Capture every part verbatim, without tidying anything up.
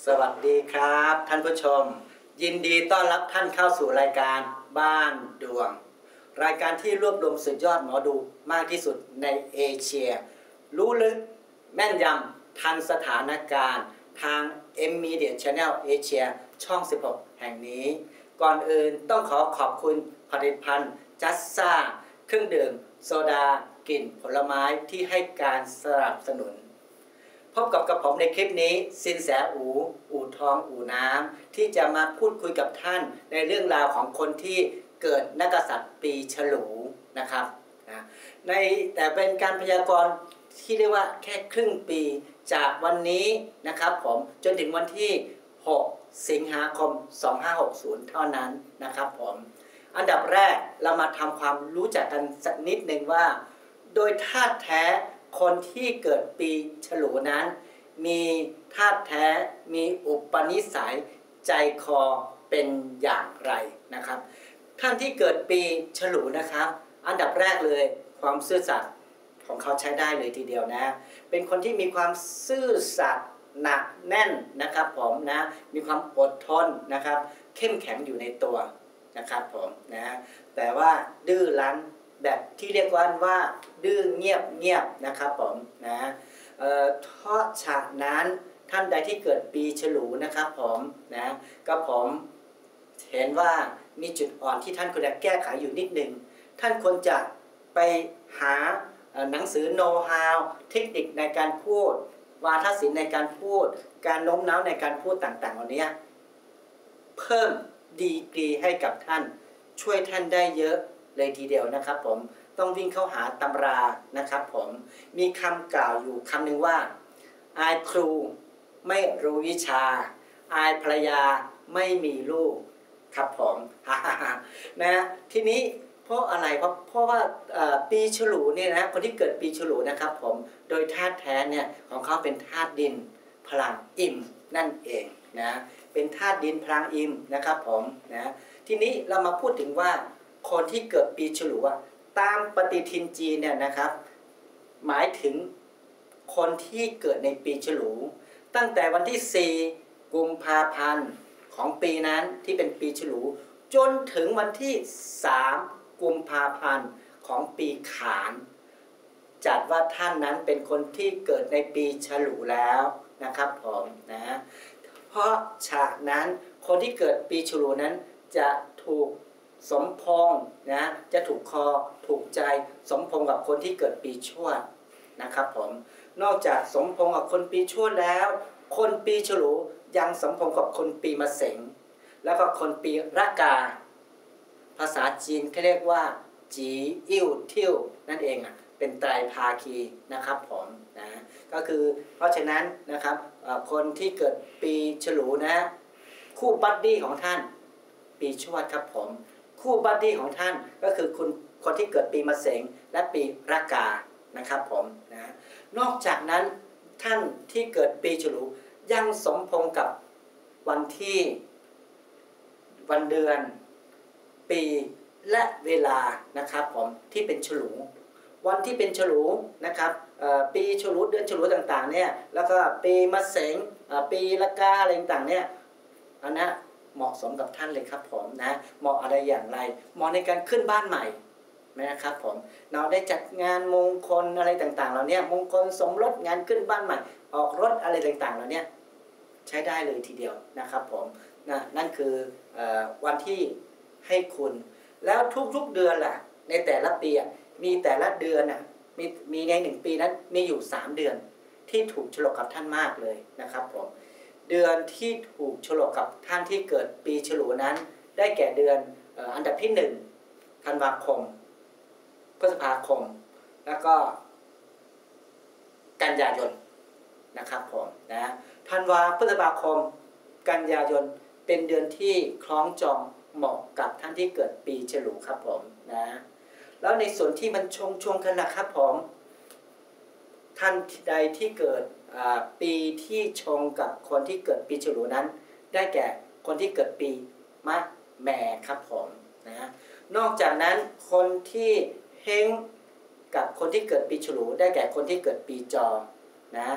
สวัสดีครับท่านผู้ชมยินดีต้อนรับท่านเข้าสู่รายการบ้านดวงรายการที่รวบรวมสุดยอดหมอดูมากที่สุดในเอเชียรู้ลึกแม่นยำทันสถานการณ์ทาง M Media Channel Asia ช่องสิบหกแห่งนี้ก่อนอื่นต้องขอขอบคุณผลิตภัณฑ์จัสซ่าเครื่องดื่มโซดากลิ่นผลไม้ที่ให้การสนับสนุนพบกับกระผมในคลิปนี้สินแสอูอู่ทองอู่น้ำที่จะมาพูดคุยกับท่านในเรื่องราวของคนที่เกิดนักกษัตริย์ปีฉลูนะครับนะในแต่เป็นการพยากรณ์ที่เรียกว่าแค่ครึ่งปีจากวันนี้นะครับผมจนถึงวันที่หกสิงหาคมสองพันห้าร้อยหกสิบเท่านั้นนะครับผมอันดับแรกเรามาทำความรู้จักกันสักนิดหนึ่งว่าโดยธาตุแท้คนที่เกิดปีฉลูนั้นมีธาตุแท้มีอุปนิสัยใจคอเป็นอย่างไรนะครับท่านที่เกิดปีฉลูนะครับอันดับแรกเลยความซื่อสัตย์ของเขาใช้ได้เลยทีเดียวนะเป็นคนที่มีความซื่อสัตย์หนักแน่นนะครับผมนะมีความอดทนนะครับเข้มแข็งอยู่ในตัวนะครับผมนะแต่ว่าดื้อรั้นแบบที่เรียกว่าว่าดื้อเงียบเงียบนะครับผมนะเอ่อเพราะฉะนั้นท่านใดที่เกิดปีฉลูนะครับผมนะก็ผมเห็นว่ามีจุดอ่อนที่ท่านควรจะแก้ไขอยู่นิดนึงท่านควรจะไปหาหนังสือโน้ตฮาวเทคนิคในการพูดวาทศิลป์ในการพูดการโน้มน้าวในการพูดต่างๆเหล่านี้เพิ่มดีกรีให้กับท่านช่วยท่านได้เยอะเลยทีเดียวนะครับผมต้องวิ่งเข้าหาตำรานะครับผมมีคำกล่าวอยู่คำหนึ่งว่าอายครูไม่รู้วิชาอายภรรยาไม่มีลูกครับผมนะทีนี้เพราะอะไรเพราะเพราะว่าปีฉลูเนี่ยนะคนที่เกิดปีฉลูนะครับผมโดยธาตุแท้เนี่ยของเขาเป็นธาตุดินพลังอิ่มนั่นเองนะเป็นธาตุดินพลังอิ่มนะครับผมนะทีนี้เรามาพูดถึงว่าคนที่เกิดปีฉลูตามปฏิทินจีนเนี่ยนะครับหมายถึงคนที่เกิดในปีฉลูตั้งแต่วันที่สี่กุมภาพันธ์ของปีนั้นที่เป็นปีฉลูจนถึงวันที่สามกุมภาพันธ์ของปีขานจัดว่าท่านนั้นเป็นคนที่เกิดในปีฉลูแล้วนะครับผมนะเพราะฉะนั้นคนที่เกิดปีฉลูนั้นจะถูกสมพงษ์นะจะถูกคอถูกใจสมพงษ์กับคนที่เกิดปีชวดนะครับผมนอกจากสมพงษ์กับคนปีชวดแล้วคนปีฉลูยังสมพงษ์กับคนปีมะเสงแล้วก็คนปีระกาภาษาจีนเขาเรียกว่าจีอิ่วเที่ยวนั่นเองอ่ะเป็นไตรภาคีนะครับผมนะก็คือเพราะฉะนั้นนะครับคนที่เกิดปีฉลูนะคู่บัดดี้ของท่านปีชวดครับผมคู่บัดดี้ของท่านก็คือคุณคนที่เกิดปีมะเสงและปีระกานะครับผมนะนอกจากนั้นท่านที่เกิดปีฉลูยังสมพงษ์กับวันที่วันเดือนปีและเวลานะครับผมที่เป็นฉลูวันที่เป็นฉลูนะครับปีฉลูเดือนฉลูต่างๆเนี่ยแล้วก็ปีมะเสงปีละกาอะไรต่างๆเนี่ยอันนั้นเหมาะสมกับท่านเลยครับผมนะเหมาะอะไรอย่างไรเหมาะในการขึ้นบ้านใหม่นะครับผมเราได้จัดงานมงคลอะไรต่างๆเราเนี่ยมงคลสมรสงานขึ้นบ้านใหม่ออกรถอะไรต่างๆเราเนี่ยใช้ได้เลยทีเดียวนะครับผมนะนั่นคือวันที่ให้คุณแล้วทุกๆเดือนล่ะในแต่ละปีมีแต่ละเดือนน่ะมีมีในหนึ่งปีนั้นมีอยู่สามเดือนที่ถูกฉลกกับท่านมากเลยนะครับผมเดือนที่ถูกฉลกกับท่านที่เกิดปีฉลูนั้นได้แก่เดือนอันดับที่หนึ่งธันวาคมพฤษภาคมแล้วก็กันยายนนะครับผมนะธันวาพฤษภาคมกันยายนเป็นเดือนที่คล้องจองเหมาะกับท่านที่เกิดปีฉลูครับผมนะแล้วในส่วนที่มันชงชงกันนะครับผมท่านใดที่เกิดปีที่ชงกับคนที่เกิดปีฉลูนั้นได้แก่คนที่เกิดปีมะแม่ครับผมนะนอกจากนั้นคนที่เฮงกับคนที่เกิดปีฉลูได้แก่คนที่เกิดปีจอนะ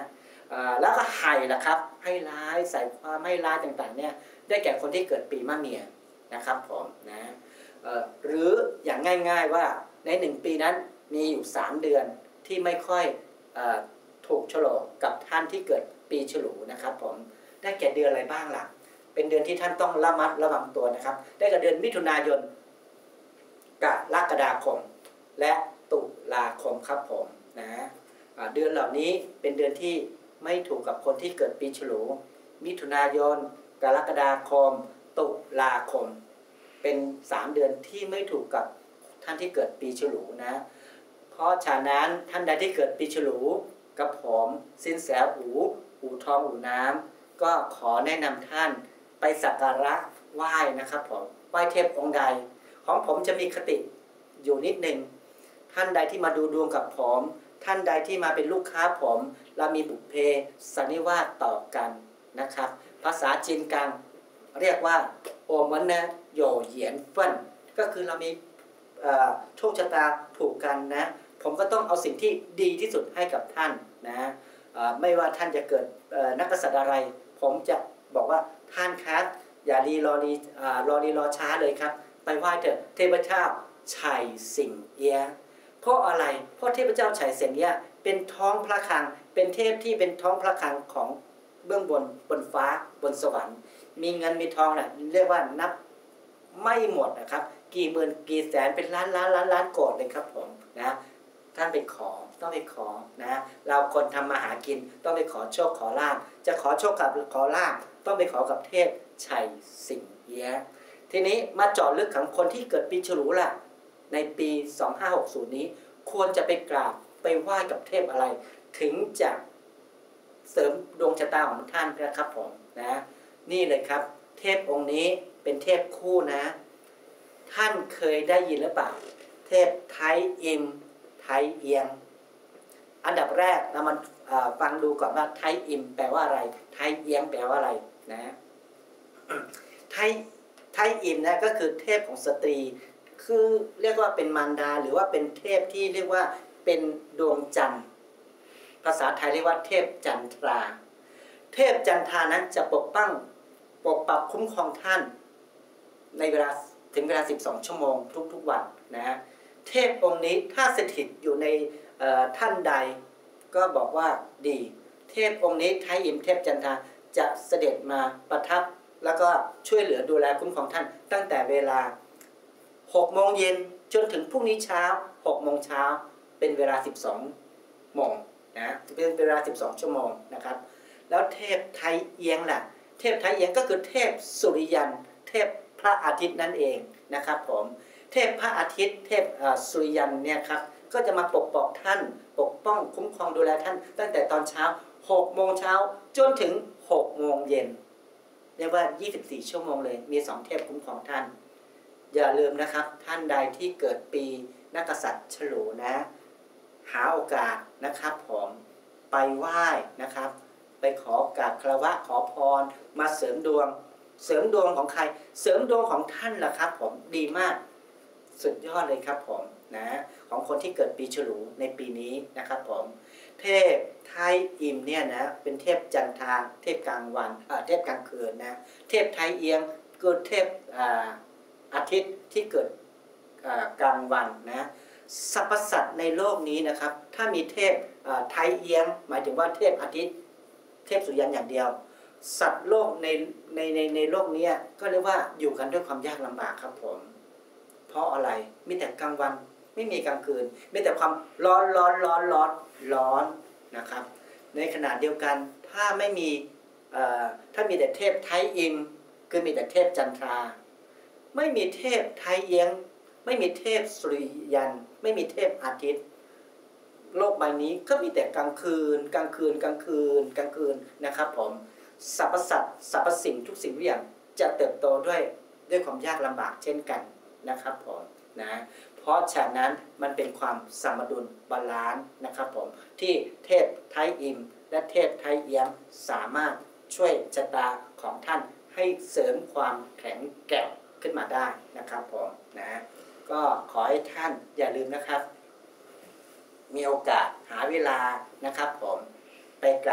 แล้วก็ไห่ล่ะครับให้ร้ายใส่ความให้ร้ายต่างๆเนี่ยได้แก่คนที่เกิดปีมะเมียนะครับผมนะหรืออย่างง่ายๆว่าในหนึ่งปีนั้นมีอยู่สามเดือนที่ไม่ค่อยถูกโฉลกกับท่านที่เกิดปีฉลูนะครับผมได้แก่เดือนอะไรบ้างล่ะเป็นเดือนที่ท่านต้องระมัดระวังตัวนะครับได้แก่เดือนมิถุนายนกรกฎาคมและตุลาคมครับผมนะเดือนเหล่านี้เป็นเดือนที่ไม่ถูกกับคนที่เกิดปีฉลูมิถุนายนกรกฎาคมตุลาคมเป็นสามเดือนที่ไม่ถูกกับท่านที่เกิดปีฉลูนะเพราะฉะนั้นท่านใดที่เกิดปีฉลูกับผมสินแสอูอูทองอูน้ำก็ขอแนะนำท่านไปสักการะไหว้นะครับผมไหว้เทพองค์ใดของผมจะมีคติอยู่นิดหนึ่งท่านใดที่มาดูดวงกับผมท่านใดที่มาเป็นลูกค้าผมเรามีบุพเพสันนิวาสต่อกันนะครับภาษาจีนกลางเรียกว่าโอมันนะโยเหยียนเฟินก็คือเรามีโชคชะตาผูกกันนะผมก็ต้องเอาสิ่งที่ดีที่สุดให้กับท่านนะไม่ว่าท่านจะเกิดนักกษัตริย์อะไรผมจะบอกว่าท่านครับอย่ารีรอรีรอรีรอช้าเลยครับไปไหว้เถอะเทพเจ้าไฉสิงเอียะเพราะอะไรเพราะเทพเจ้าไฉสิงเอียะเป็นท้องพระคลังเป็นเทพที่เป็นท้องพระคลังของเบื้องบนบนฟ้าบนสวรรค์มีเงินมีทองน่ะเรียกว่านับไม่หมดนะครับกี่หมื่นกี่แสนเป็นล้านล้านล้านล้านโกดเลยครับผมนะท่านไปขอต้องไปขอนะเราคนทำมาหากินต้องไปขอโชคขอลาภจะขอโชคกับขอลาภต้องไปขอกับเทพไฉสิงเอียะทีนี้มาเจาะลึกของคนที่เกิดปีฉลูล่ะในปีสองห้าหกศูนย์นี้ควรจะไปกราบไปไหว้กับเทพอะไรถึงจะเสริมดวงชะตาของท่านนะครับผมนะนี่เลยครับเทพองค์นี้เป็นเทพคู่นะท่านเคยได้ยินหรือเปล่าเทพไทอิมไทเอียงอันดับแรกเรามาฟังดูก่อนว่าไทอิมแปลว่าอะไรไทเอียงแปลว่าอะไรนะไทไทอิมนะก็คือเทพของสตรีคือเรียกว่าเป็นมารดาหรือว่าเป็นเทพที่เรียกว่าเป็นดวงจันทร์ภาษาไทยเรียกว่าเทพจันทราเทพจันทรานั้นจะปกป้องปกปักคุ้มครองท่านในเวลาถึงเวลาสิบสองชั่วโมงทุกๆวันนะเทพองค์นี้ถ้าสถิตอยู่ในท่านใดก็บอกว่าดีเทพองค์นี้ไทอิมเทพจันทราจะเสด็จมาประทับแล้วก็ช่วยเหลือดูแลคุ้มครองท่านตั้งแต่เวลาหกโมงเย็นจนถึงพรุ่งนี้เช้าหกโมงเช้าเป็นเวลาสิบสองโมงนะเป็นเวลาสิบสองชั่วโมงนะครับแล้วเทพไทเอียงล่ะเทพไทเอียงก็คือเทพสุริยันเทพพระอาทิตย์นั่นเองนะครับผมเทพพระอาทิตย์เทพสุริยันเนี่ยครับก็จะมาปกป้องท่านปกป้องคุ้มครองดูแลท่านตั้งแต่ตอนเช้าหกโมงเช้าจนถึงหกโมงเย็นเรียกว่ายี่สิบสี่ชั่วโมงเลยมีสองเทพคุ้มครองท่านอย่าลืมนะครับท่านใดที่เกิดปีนักษัตริย์ฉลูนะหาโอกาสนะครับผมไปไหว้นะครับไปขอโอกาสคารวะขอพรมาเสริมดวงเสริมดวงของใครเสริมดวงของท่านล่ะครับผมดีมากสุดยอดเลยครับผมนะของคนที่เกิดปีฉลูในปีนี้นะครับผมเทพไทอิมเนี่ยนะเป็นเทพจันทราเทพกลางวันเทพกลางคืนนะเทพไทเอียงก็เทพอาทิตย์ที่เกิดกลางวันนะสรรพสัตว์ในโลกนี้นะครับถ้ามีเทพไทเอียงหมายถึงว่าเทพอาทิตย์เทพสุริยันอย่างเดียวสัตว์โลกในในในในโลกนี้ก็เรียกว่าอยู่กันด้วยความยากลำบากครับผมเพราะอะไรมีแต่กลางวันไม่มีกลางคืนมีแต่ความร้อนร้อนร้อนร้อนร้อนนะครับในขณะเดียวกันถ้าไม่มีถ้ามีแต่เทพไทอิมคือมีแต่เทพจันทราไม่มีเทพไทเอียงไม่มีเทพสุริยันไม่มีเทพอาทิตย์โลกใบนี้ก็มีแต่กลางคืนกลางคืนกลางคืนกลางคืนนะครับผมสรรพสัตว์สรรพสิ่งทุกสิ่งทุกอย่างจะเติบโตด้วยด้วยความยากลำบากเช่นกันนะครับผมนะเพราะฉะนั้นมันเป็นความสมดุลบาลานซ์นะครับผมที่เทพไทอิมและเทพไทเอียงสามารถช่วยชะตาของท่านให้เสริมความแข็งแกร่งขึ้นมาได้นะครับผมนะก็ขอให้ท่านอย่าลืมนะครับมีโอกาสหาเวลานะครับผมไปกราบ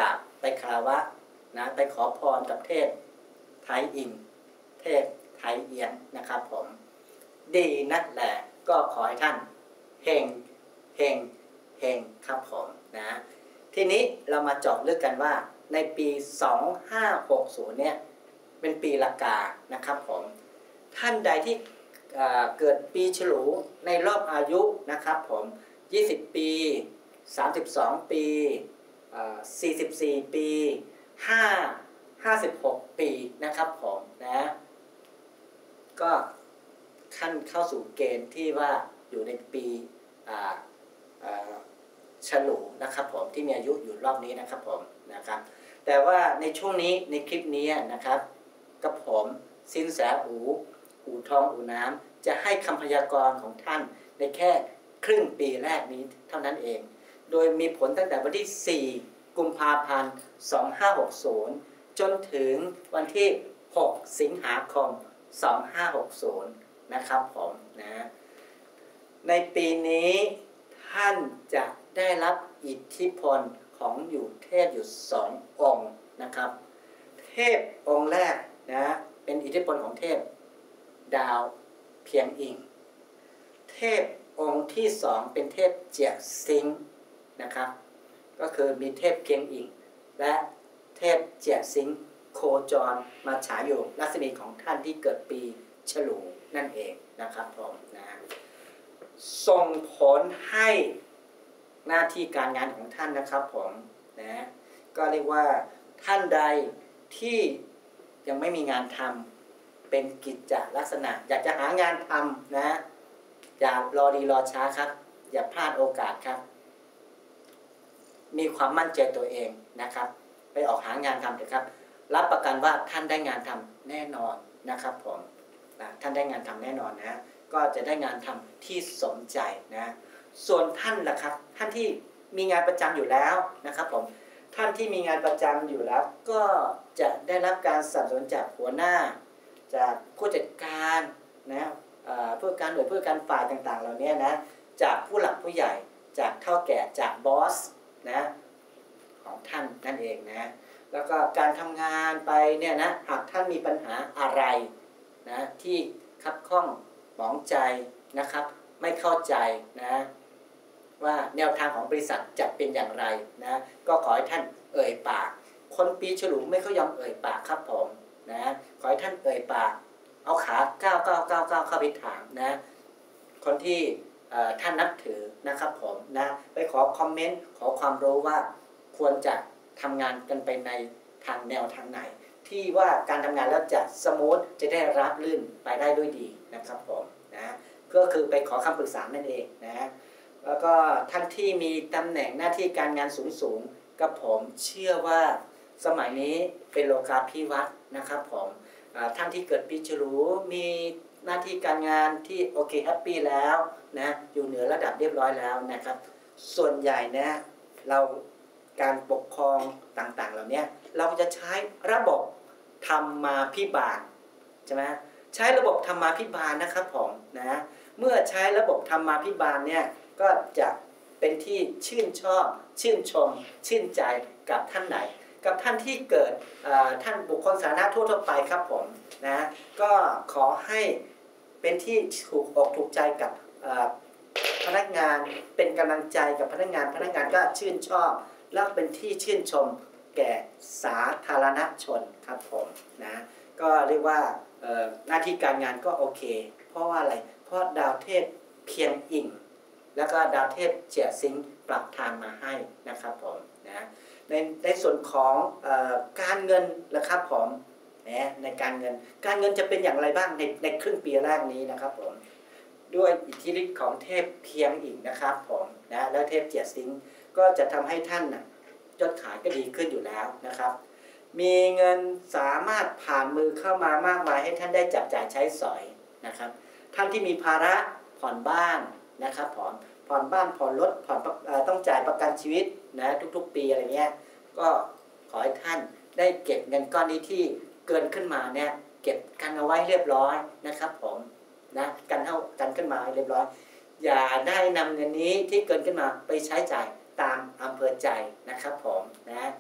ไปคารวะนะไปขอพรกับเทพไทยอิงเทพไทยเอียงนะครับผมดีนักแหละก็ขอให้ท่านเฮงเฮงเฮงครับผมนะทีนี้เรามาเจาะลึกกันว่าในปีสองห้าหกศูนย์เนี่ยเป็นปีละกานะครับผมท่านใดที่เกิดปีฉลูในรอบอายุนะครับผมยี่สิบปีสามสิบสองปีสี่สิบสี่ปีห้า ห้าสิบหกปีนะครับผมนะก็ขั้นเข้าสู่เกณฑ์ที่ว่าอยู่ในปีฉลูนะครับผมที่มีอายุอยู่รอบนี้นะครับผมนะครับแต่ว่าในช่วงนี้ในคลิปนี้นะครับกับผมสินแสอูอูทองอูน้ำจะให้คำพยากรณ์ของท่านในแค่ครึ่งปีแรกนี้เท่านั้นเองโดยมีผลตั้งแต่วันที่สี่กุมภาพันธ์สองห้าหกศูนย์จนถึงวันที่หกสิงหาคมสองห้าหกศูนย์นะครับผมนะในปีนี้ท่านจะได้รับอิทธิพลของอยู่เทพอยู่สององค์นะครับเทพองค์แรกนะเป็นอิทธิพลของเทพดาวเพียงอิงเทพองค์ที่สองเป็นเทพเจียซิงนะครับก็คือมีเทพเพียงอิงและเทพเจียซิงโคจรมาฉายอยู่ลักษณะของท่านที่เกิดปีฉลูนั่นเองนะครับผมนะส่งผลให้หน้าที่การงานของท่านนะครับผมนะก็เรียกว่าท่านใดที่ยังไม่มีงานทำเป็นกิจจลักษณะอยากจะหางานทำนะอย่ารอดีรอช้าครับอย่าพลาดโอกาสครับมีความมั่นใจตัวเองนะครับไปออกหางานทำเถอะครับรับประกันว่าท่านได้งานทำแน่นอนนะครับผมนะท่านได้งานทำแน่นอนนะก็จะได้งานทำที่สมใจนะส่วนท่านล่ะครับท่านที่มีงานประจำอยู่แล้วนะครับผมท่านที่มีงานประจำอยู่แล้วก็จะได้รับการสนับสนุนจากหัวหน้าจากผู้จัดการนะผู้การหน่วยผู้การฝ่ายต่างๆเหล่านี้นะจากผู้หลักผู้ใหญ่จากเฒ่าแก่จากบอสนะของท่านนั่นเองนะแล้วก็การทำงานไปเนี่ยนะหากท่านมีปัญหาอะไรนะที่คับข้องหมองใจนะครับไม่เข้าใจนะว่าแนวทางของบริษัทจะเป็นอย่างไรนะก็ขอให้ท่านเอ่ยปากคนปีฉลูไม่เขายอมเอ่ยปากครับผมนะขอให้ท่านเอ่ยปากเอาขาก้าวก้าวก้าวก้าวเข้าไปถามนะคนที่ท่านนับถือนะครับผมนะไปขอคอมเมนต์ขอความรู้ว่าควรจะทำงานกันไปในทางแนวทางไหนที่ว่าการทำงานแล้วจะสมูทจะได้รับลื่นไปได้ด้วยดีนะครับผมนะก็คือไปขอคำปรึกษานั่นเองนะแล้วก็ท่านที่มีตำแหน่งหน้าที่การงานสูงสูงกับผมเชื่อว่าสมัยนี้เป็นโลกาภิวัตน์นะครับผมท่านที่เกิดปีฉลูมีหน้าที่การงานที่โอเคแฮปปี้แล้วนะอยู่เหนือระดับเรียบร้อยแล้วนะครับส่วนใหญ่นะเราการปกครองต่างๆเหล่านี้เราจะใช้ระบบธรรมาภิบาลใช่ไหมใช้ระบบธรรมาภิบาลนะครับผมนะเมื่อใช้ระบบธรรมาภิบาลเนี่ยก็จะเป็นที่ชื่นชอบชื่นชมชื่นใจกับท่านไหนกับท่านที่เกิดท่านบุคคลสาธารณะทั่วๆไปครับผมนะก็ขอให้เป็นที่ถูกอกถูกใจกับพนักงานเป็นกำลังใจกับพนักงานพนักงานก็ชื่นชอบแล้วเป็นที่ชื่นชมแก่สาธารณชนครับผมนะก็เรียกว่าหน้าที่การงานก็โอเคเพราะว่าอะไรเพราะดาวเทพเพียงอิงแล้วก็ดาวเทพเจียซิงปรับทางมาให้นะครับผมนะในในส่วนของเอ่อการเงินนะครับผมนะในการเงินการเงินจะเป็นอย่างไรบ้างในในครึ่งปีแรกนี้นะครับผมด้วยอิทธิฤทธิ์ของเทพเพียงอิงนะครับผมนะแล้วเทพเจียซิงก็จะทำให้ท่านนะยอดขายก็ดีขึ้นอยู่แล้วนะครับมีเงินสามารถผ่านมือเข้ามามากมายให้ท่านได้จับจ่ายใช้สอยนะครับท่านที่มีภาระผ่อนบ้านนะครับผ่อนผ่อนบ้านผ่อนรถผ่อนต้องจ่ายประกันชีวิตนะทุกๆปีอะไรเงี้ยก็ขอให้ท่านได้เก็บเงินก้อนนี้ที่เกินขึ้นมาเนี่ยเก็บกันเอาไว้เรียบร้อยนะครับผมนะกันเท่ากันขึ้นมาเรียบร้อยอย่าได้นำเงินนี้ที่เกินขึ้นมาไปใช้จ่ายตามอำเภอใจนะครับผมนะ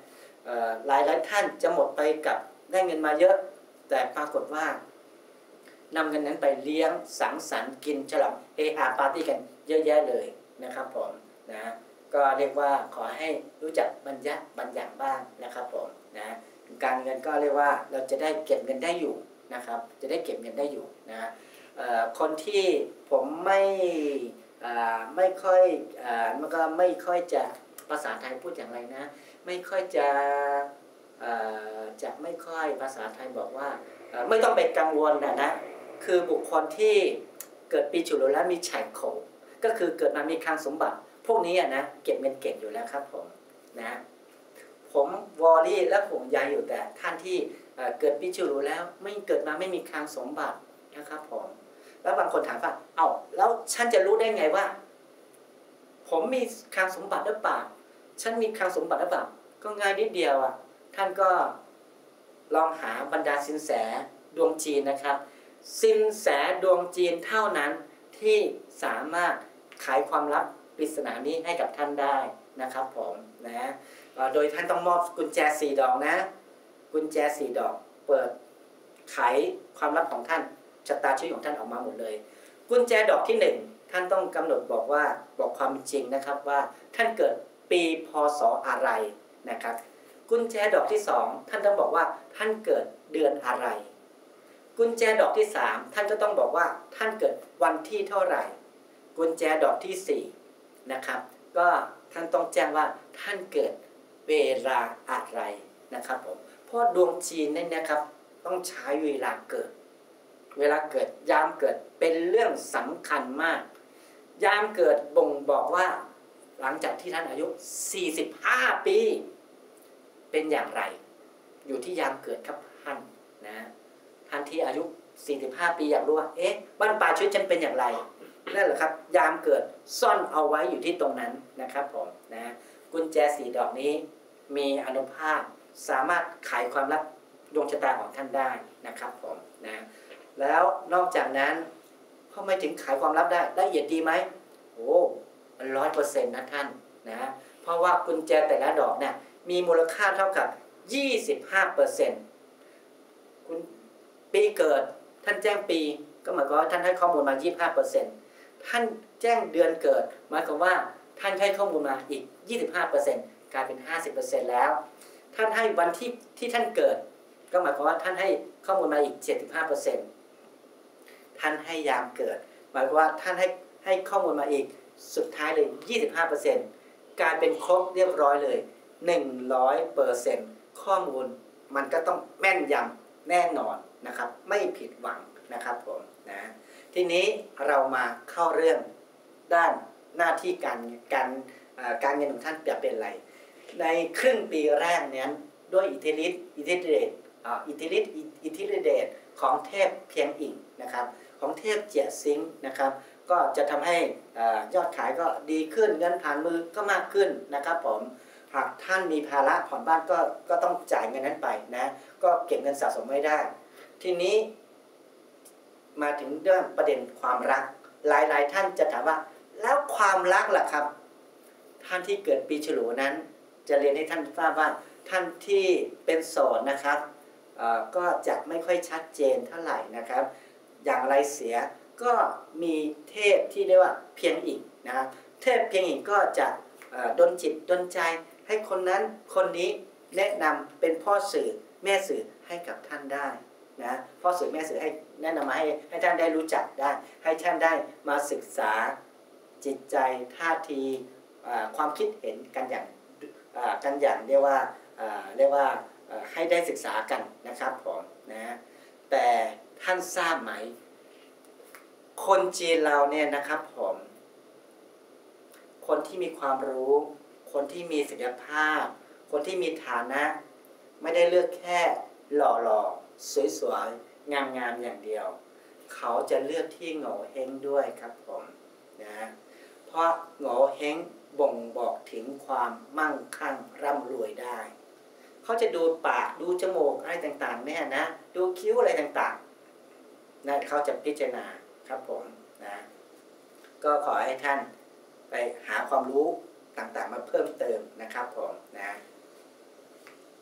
หลายหลายท่านจะหมดไปกับได้เงินมาเยอะแต่ปรากฏว่านำเงินนั้นไปเลี้ยงสังสรรค์กินฉลองเฮฮาปาร์ตี้กันเยอะแยะเลยนะครับผมนะก็เรียกว่าขอให้รู้จักบรรยะบรรยังบ้างนะครับผมนะการเงินก็เรียกว่าเราจะได้เก็บเงินได้อยู่นะครับจะได้เก็บเงินได้อยู่นะคนที่ผมไม่ไม่ค่อยมันก็ไม่ค่อยจะภาษาไทยพูดอย่างไรนะไม่ค่อยจะจะไม่ค่อยภาษาไทยบอกว่าไม่ต้องไปกังวลนะนะคือบุคคลที่เกิดปีฉลูแล้วมีไฉโขก็คือเกิดมามีคลังสมบัติพวกนี้นะเก็บเงินเก่งอยู่แล้วครับผมนะผมวอรี่และผมยายอยู่แต่ท่านที่เกิดปีฉลูแล้วไม่เกิดมาไม่มีคลังสมบัตินะครับผมแล้วบางคนถามว่าเอ้าแล้วฉันจะรู้ได้ไงว่าผมมีคลังสมบัติหรือเปล่าฉันมีคลังสมบัติหรือเปล่าก็ง่ายนิดเดียวอ่ะท่านก็ลองหาบรรดาสินแสดวงจีนนะครับสินแสดวงจีนเท่านั้นที่สามารถไขความลับปริศนานี้ให้กับท่านได้นะครับผมนะโดยท่านต้องมอบกุญแจสี่ดอกนะกุญแจสี่ดอกเปิดไขความลับของท่านชะตาชีวิตของท่านออกมาหมดเลยกุญแจดอกที่หนึ่งท่านต้องกำหนดบอกว่าบอกความจริงนะครับว่าท่านเกิดปีพศอะไรนะครับกุญแจดอกที่สองท่านต้องบอกว่าท่านเกิดเดือนอะไรกุญแจดอกที่สามท่านก็ต้องบอกว่าท่านเกิดวันที่เท่าไหร่กุญแจดอกที่สี่นะครับก็ท่านต้องแจ้งว่าท่านเกิดเวลาอะไรนะครับผมเพราะดวงจีนนี่นะครับต้องใช้เวลาเกิดเวลาเกิดยามเกิดเป็นเรื่องสำคัญมากยามเกิดบ่งบอกว่าหลังจากที่ท่านอายุสี่สิบห้าปีเป็นอย่างไรอยู่ที่ยามเกิดครับท่านนะท่านที่อายุสี่สิบห้าปีอยากรู้ว่าเอ๊ะบ้านปลายชีวิตฉันเป็นอย่างไรนั่นแหละครับยามเกิดซ่อนเอาไว้อยู่ที่ตรงนั้นนะครับผมนะกุญแจสีดอกนี้มีอานุภาพสามารถไขความลับดวงชะตาของท่านได้นะครับผมนะแล้วนอกจากนั้นทำไมถึงไขความลับได้ละเอียดดีไหมโอ้ร้อยเปอร์เซ็นต์นะท่านนะเพราะว่ากุญแจแต่ละดอกเนี่ยมีมูลค่าเท่ากับ ยี่สิบห้าเปอร์เซ็นต์ คุณปีเกิดท่านแจ้งปีก็หมายความว่าท่านให้ข้อมูลมา ยี่สิบห้าเปอร์เซ็นต์ ท่านแจ้งเดือนเกิดหมายความว่าท่านให้ข้อมูลมาอีก ยี่สิบห้าเปอร์เซ็นต์ กลายเป็น ห้าสิบเปอร์เซ็นต์ แล้วท่านให้วันที่ที่ท่านเกิดก็หมายความว่าท่านให้ข้อมูลมาอีก เจ็ดสิบห้าเปอร์เซ็นต์ ท่านให้ยามเกิดหมายความว่าท่านให้ให้ข้อมูลมาอีกสุดท้ายเลย ยี่สิบห้าเปอร์เซ็นต์ กลายเป็นครบเรียบร้อยเลย หนึ่งร้อยเปอร์เซ็นต์ ข้อมูลมันก็ต้องแม่นยำแน่นอนนะครับไม่ผิดหวังนะครับผมนะทีนี้เรามาเข้าเรื่องด้านหน้าที่การการการเงินของท่านจะเป็นอะไรในครึ่งปีแรกนี้ด้วยอิทธิฤทธิ์อิทธิเดชอิทธิฤทธิ์อิทธิเดชของเทพเพียงอิ่งนะครับของเทพเจียซิงนะครับก็จะทำให้ยอดขายก็ดีขึ้นเงินผ่านมือก็มากขึ้นนะครับผมหากท่านมีภาระผ่อนบ้านก็ก็ต้องจ่ายเงินนั้นไปนะก็เก็บเงินสะสมไว้ได้ทีนี้มาถึงเรื่องประเด็นความรักหลายๆท่านจะถามว่าแล้วความรักล่ะครับท่านที่เกิดปีฉลูนั้นจะเรียนให้ท่านทราบว่าท่านที่เป็นโสดนะครับก็จะไม่ค่อยชัดเจนเท่าไหร่นะครับอย่างไรเสียก็มีเทพที่เรียกว่าเพียงอิ่งนะครับเทพเพียงอิ่งก็จะดลจิตดลใจให้คนนั้นคนนี้แนะนำเป็นพ่อสื่อแม่สื่อให้กับท่านได้นะพ่อสื่อแม่สื่อให้แนะนำมาให้ให้ท่านได้รู้จักได้ให้ท่านได้มาศึกษาจิตใจท่าทีความคิดเห็นกันอย่างกันอย่างเรียกว่าเรียกว่าให้ได้ศึกษากันนะครับผมนะแต่ท่านทราบไหมคนจีนเราเนี่ยนะครับผมคนที่มีความรู้คนที่มีศักยภาพคนที่มีฐานะไม่ได้เลือกแค่หล่อๆสวยๆงามๆอย่างเดียวเขาจะเลือกที่โง่เฮงด้วยครับผมนะเพราะโง่เฮงบ่งบอกถึงความมั่งคั่งร่ำรวยได้เขาจะดูปากดูจมูกอะไรต่างๆเนี่ยนะดูคิ้วอะไรต่างๆนะเขาจะพิจารณาครับผมนะก็ขอให้ท่านไปหาความรู้ต่างๆมาเพิ่มเติมนะครับผมนะ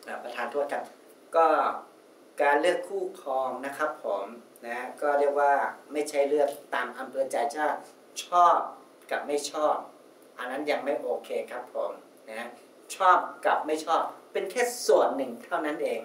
ประธานโทษครับก็การเลือกคู่ครองนะครับผมนะก็เรียกว่าไม่ใช่เลือกตามอำเภอใจชาติชอบกับไม่ชอบอันนั้นยังไม่โอเคครับผมนะชอบกับไม่ชอบเป็นแค่ส่วนหนึ่งเท่านั้นเอง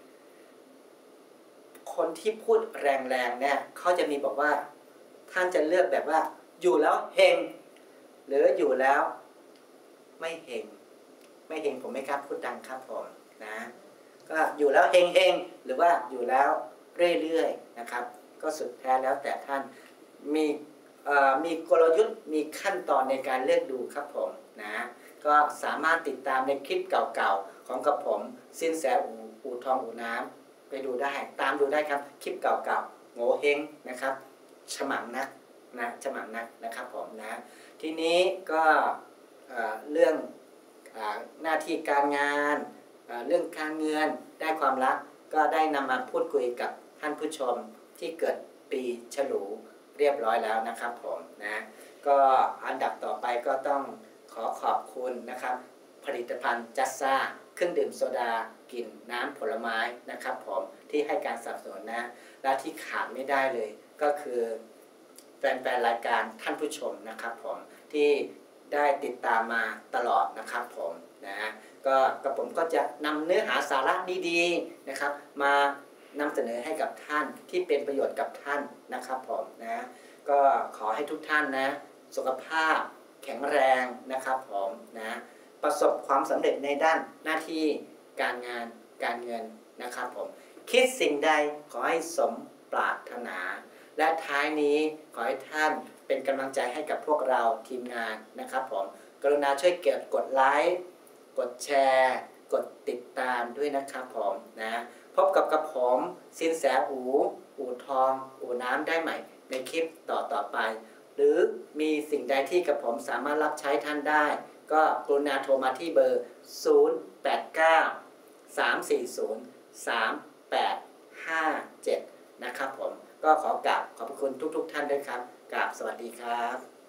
คนที่พูดแรงๆเนี่ยเขาจะมีบอกว่าท่านจะเลือกแบบว่าอยู่แล้วเฮงหรืออยู่แล้วไม่เฮงไม่เฮงผมไม่กล้าพูดดังครับผมนะก็อยู่แล้วเฮงเฮงหรือว่าอยู่แล้วเรื่อยๆนะครับก็สุดแท้แล้วแต่ท่านมีมีกลยุทธ์มีขั้นตอนในการเลือกดูครับผมนะก็สามารถติดตามในคลิปเก่าๆของกับผมสินแสอูอูทองอูน้ำไปดูได้ตามดูได้ครับคลิปเก่าๆโง่เฮงนะครับฉมังนักนะฉมังนักนะครับผมนะทีนี้ก็เรื่องหน้าที่การงานเรื่องการเงินได้ความรักก็ได้นำมาพูดคุยกับท่านผู้ชมที่เกิดปีฉลูเรียบร้อยแล้วนะครับผมนะก็อันดับต่อไปก็ต้องขอขอบคุณนะครับผลิตภัณฑ์จัสซ่าเครื่องดื่มโซดากลิ่นน้ำผลไม้นะครับผมที่ให้การสนับสนุนนะและที่ขาดไม่ได้เลยก็คือแฟนๆรายการท่านผู้ชมนะครับผมที่ได้ติดตามมาตลอดนะครับผมนะก็กระผมก็จะนำเนื้อหาสาระดีๆนะครับมานำเสนอให้กับท่านที่เป็นประโยชน์กับท่านนะครับผมนะก็ขอให้ทุกท่านนะสุขภาพแข็งแรงนะครับผมนะประสบความสำเร็จในด้านหน้าที่การงานการเงินนะครับผมคิดสิ่งใดขอให้สมปรารถนาและท้ายนี้ขอให้ท่านเป็นกำลังใจให้กับพวกเราทีมงานนะครับผมกรุณาช่วยกดไลค์กดแชร์กดติดตามด้วยนะครับผมนะพบกับกับผมสินแสอูอูทองอูน้ำได้ใหม่ในคลิปต่อต่อไปหรือมีสิ่งใดที่กับผมสามารถรับใช้ท่านได้ก็กรุณาโทรมาที่เบอร์ศูนย์ แปด เก้า สาม สี่ ศูนย์ สาม แปด ห้า เจ็ดนะครับผมก็ขอกราบขอบคุณทุกๆท่านด้วยครับกราบสวัสดีครับ